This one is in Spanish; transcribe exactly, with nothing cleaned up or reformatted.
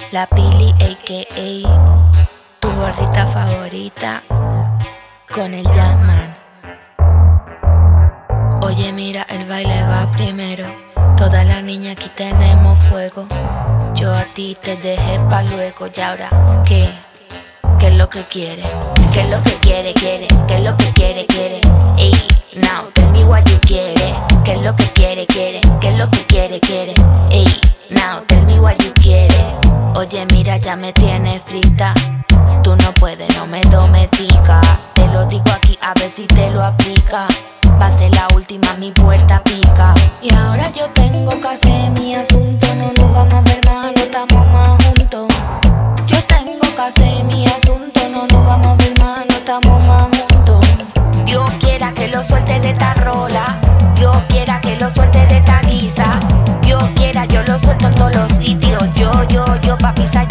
La Pili, a k a tu gordita favorita, con el Jackman. Oye, mira, el baile va primero. Todas las niñas aquí tenemos fuego. Yo a ti te dejé pa' luego. Y ahora, ¿qué? ¿Qué es lo que quiere? ¿Qué es lo que quiere, quiere? ¿Qué es lo que quiere, quiere? Ey, now, tell me what you quiere. ¿Qué es lo que quiere, quiere? ¿Qué es lo que quiere, quiere? Ey, now, tell me what you quiere. Oye, mira, ya me tienes frita. Tú no puedes, no me domestica. Te lo digo aquí, a ver si te lo aplica. Va a ser la última, mi puerta pica. Y ahora yo tengo que hacer mi asunto. No nos vamos a ver más, no estamos más juntos. Yo tengo que hacer mi asunto. No nos vamos a ver más, no estamos más juntos. Dios quiera que lo suelte de esta rola. Dios quiera que lo suelte de esta guisa. Dios quiera, yo lo suelto en todos los sitios. Yo, yo, yo, pa' pisar